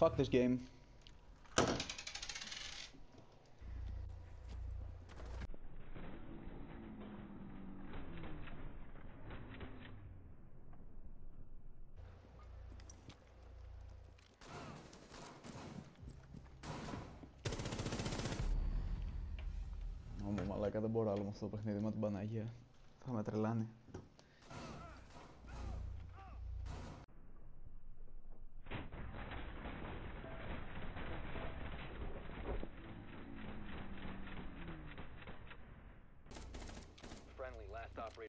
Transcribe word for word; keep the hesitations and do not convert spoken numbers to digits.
Fuck this game. Ω, μαλάκα, δεν μπορώ άλλο με αυτό το παιχνίδι με την Παναγία. Θα με τρελάνει.